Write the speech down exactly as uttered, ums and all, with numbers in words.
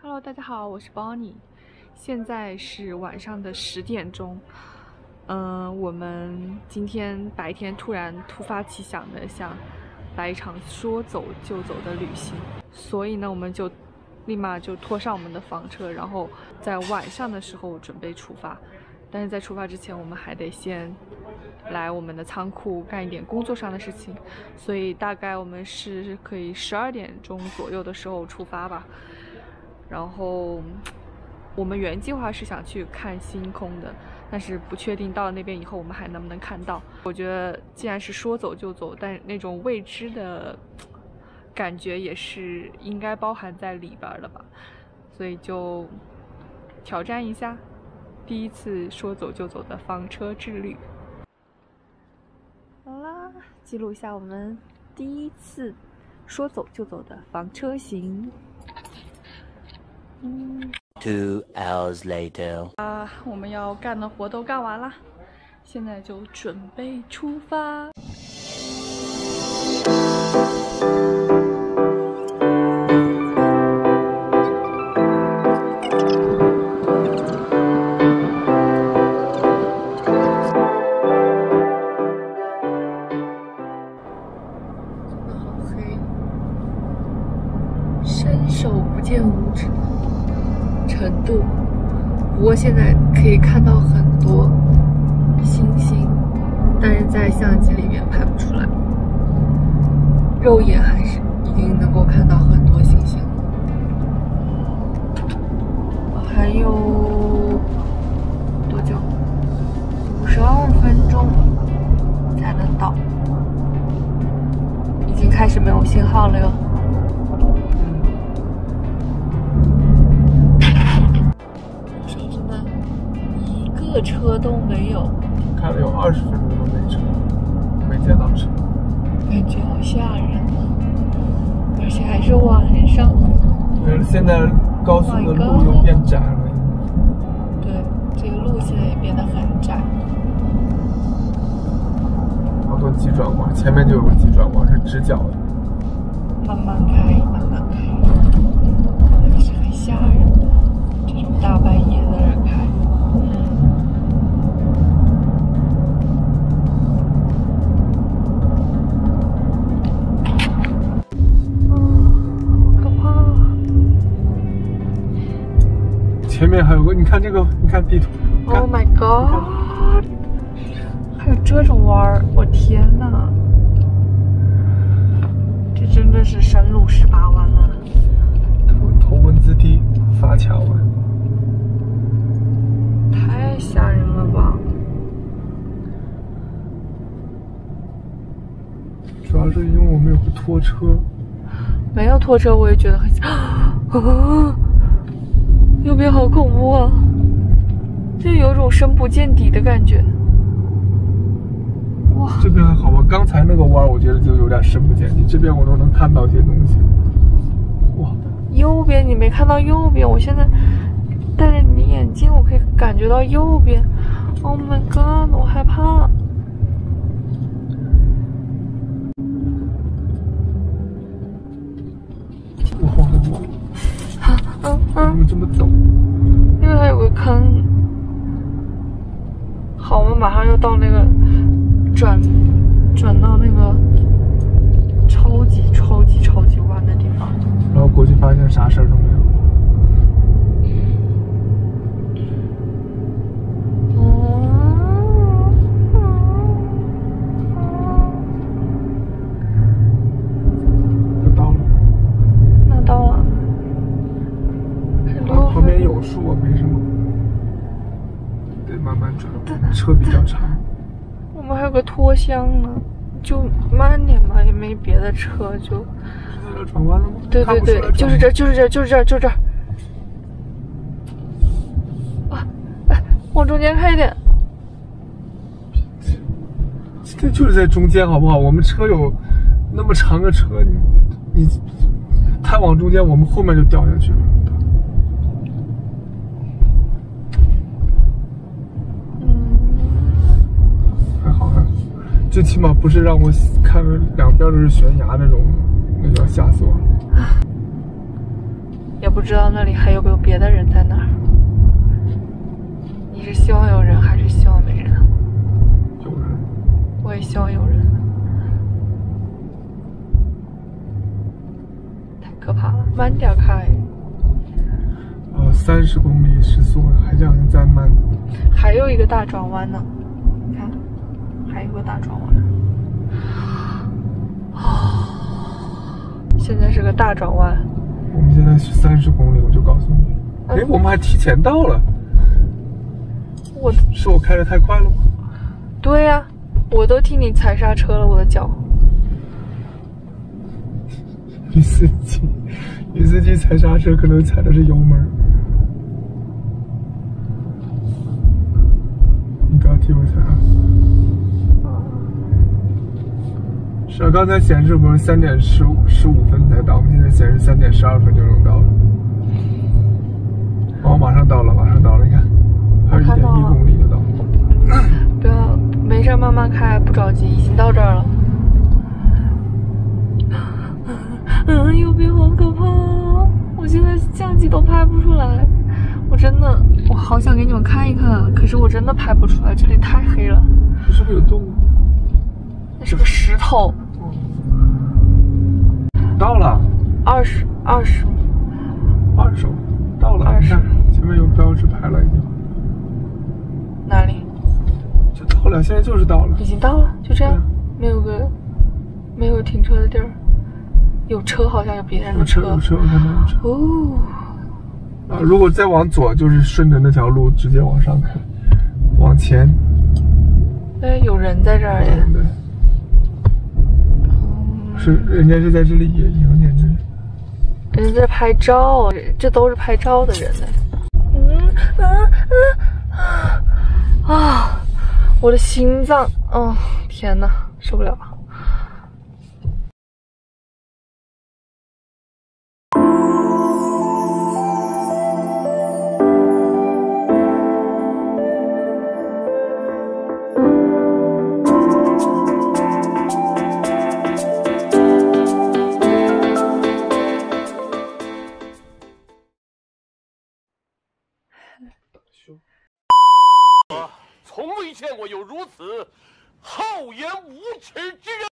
Hello， 大家好，我是 Bonnie， 现在是晚上的十点钟。嗯、呃，我们今天白天突然突发奇想的想来一场说走就走的旅行，所以呢，我们就立马就拖上我们的房车，然后在晚上的时候准备出发。但是在出发之前，我们还得先来我们的仓库干一点工作上的事情，所以大概我们是可以十二点钟左右的时候出发吧。然后我们原计划是想去看星空的，但是不确定到了那边以后我们还能不能看到。我觉得既然是说走就走，但那种未知的感觉也是应该包含在里边的吧，所以就挑战一下第一次说走就走的房车之旅。好啦，记录一下我们第一次说走就走的房车行。嗯 Two hours later 啊，我们要干的活都干完了，现在就准备出发。真的好黑，伸手不见五指程度，不过现在可以看到很多星星，但是在相机里面拍不出来，肉眼还是已经能够看到很多星星了。还有多久？五十二分钟才能到，已经开始没有信号了哟。一个车都没有， 开了有二十分钟都没车，没见到车， 感觉好吓人啊！而且还是晚上。 对，现在高速的路又变窄了。 对，这个路现在也变得很窄。 好多急转弯，前面就有个急转弯是直角的。 慢慢开，慢慢开，还是很吓人的。这种大半夜的人开。 前面还有个，你看这个，你看地图。 Oh my god！ 还有这种弯儿，我天哪！这真的是山路十八弯了。 头头文字 D 发卡弯， 太吓人了吧！ 主要是因为我们有个拖车。 没有拖车，我也觉得很啊。右边好恐怖啊！就有种深不见底的感觉。哇， 这边还好吧？刚才那个弯我觉得就有点深不见底，这边我都能看到一些东西。哇， 右边你没看到右边？我现在戴着你的眼镜，我可以感觉到右边。Oh my god， 我害怕。 我晃了晃。 嗯嗯， 怎么这么陡？ 因为它有个坑。好，我们马上要到那个转转到那个超级超级超级弯的地方。 然后过去发现啥事儿都没有。又到了。 那到了。 旁边有树，没什么，得慢慢转，车比较长。 我们还有个拖箱呢，就慢点吧，也没别的车，就。 是在这转弯了吗？ 对对对，就是这，就是这，就是这，就这。啊，哎，往中间开一点。 这就是在中间，好不好？我们车有那么长个车，你你太往中间，我们后面就掉下去了。最起码不是让我看着两边都是悬崖那种，那就要吓死我了。 也不知道那里还有没有别的人在那儿。你是希望有人还是希望没人啊？ 有人。 我也希望有人。太可怕了，慢点开。 呃，三十公里时速还这样在慢。 还有一个大转弯呢，你看，还有个大转弯。啊，现在是个大转弯。 我们现在是三十公里，我就告诉你。哎、嗯，我们还提前到了。 我是我开的太快了吗？ 对呀、啊，我都替你踩刹车了，我的脚。 女司机，女司机踩刹车可能踩的是油门。你不要替我踩啊！是啊，刚才显示不是三点十五十五分才到，我们现在显示三点十二分就能到了。哦，马上到了，马上到了，你看，还有一点一公里就到了。 不要，没事，慢慢开，不着急，已经到这儿了。嗯，右边好可怕，我现在相机都拍不出来。我真的，我好想给你们看一看，可是我真的拍不出来，这里太黑了。 这是不是有动物？ 那是个石头。 到了。 二十，二十， 二十，到了。你看前面有标志牌了，已经。 哪里？ 就到了，现在就是到了。 已经到了，就这样，没有个，没有停车的地儿。有车，好像有别人的车。 有车，有车，我看到有车。 哦。 啊，如果再往左，就是顺着那条路直接往上开，往前。 哎，有人在这儿耶。 对。嗯、是，人家是在这里野营，人家。 人家在拍照，这都是拍照的人呢。嗯嗯嗯啊啊！我的心脏，哦，天哪，受不了了。 从未见过有如此厚颜无耻之人。